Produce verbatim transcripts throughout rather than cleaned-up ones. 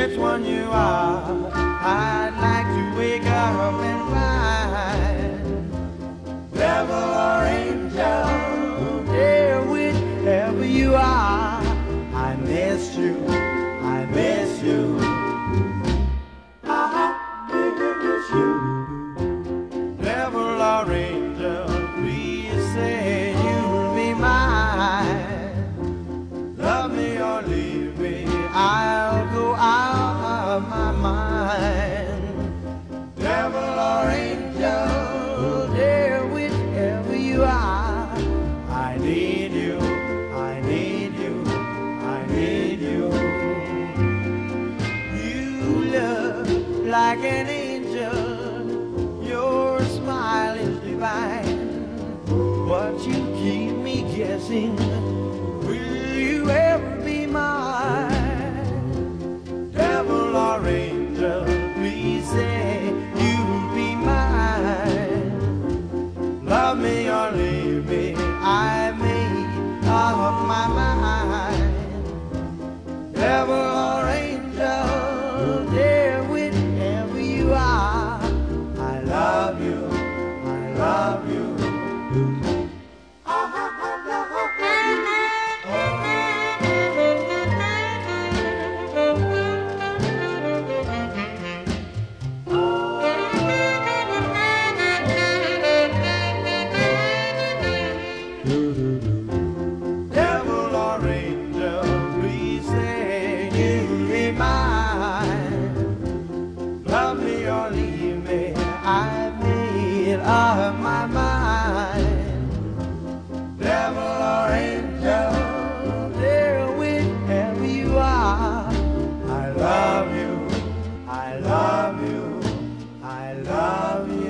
which one you are. I'd like to wake up and find devil or angel, dear, whichever you are. I miss you, I miss you, I miss you. Devil or angel, please say you'll be mine. Love me or leave me, I'll go out of my mind. Devil or angel, dear, whichever you are. I need you, I need you, I need you. You look like an angel, your smile is divine, but you keep me guessing, will you ever be mine? Devil or angel, please say you'll be mine. Love me or leave me, I made up my mind. Devil or angel, dear, whichever you are. I love you, I love you. Devil or angel, please say you'll be mine. Love me or leave me, I made up my mind. Devil or angel, dear, whichever you are. I love you, I love you, I love you.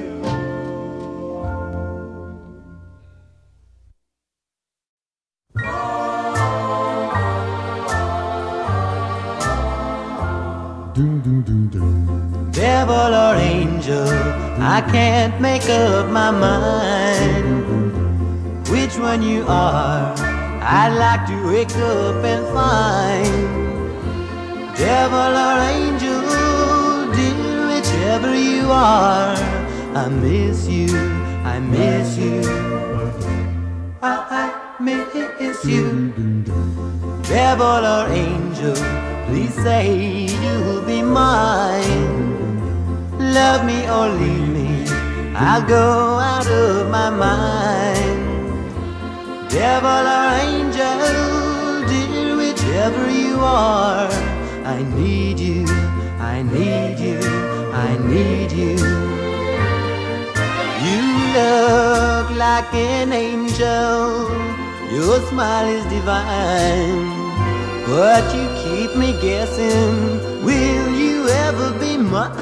Devil or angel, I can't make up my mind which one you are. I'd like to wake up and find. Devil or angel, dear, whichever you are. I miss you, I miss you, I, I miss you. Devil or angel, please say you'll be mine. Love me or leave me, I'll go out of my mind. Devil or angel, dear, whichever you are. I need you, I need you, I need you. You look like an angel, your smile is divine, but you keep me guessing, will you ever be mine?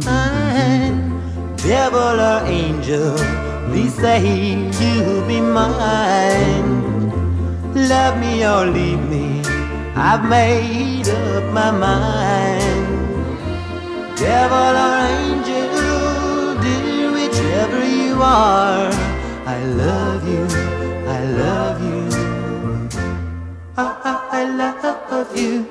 Devil or angel, please say you'll be mine. Love me or leave me, I've made up my mind. Devil or angel, dear, whichever you are. I love you, I love you, I, I, I love you.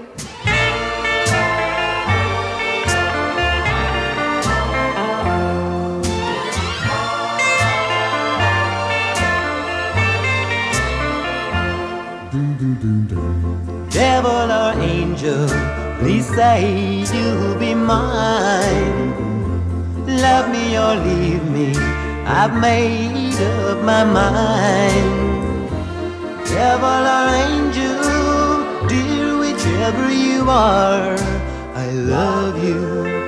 Devil or angel, please say you'll be mine. Love me or leave me, I've made up my mind. Devil or angel, dear, whichever you are. I love you,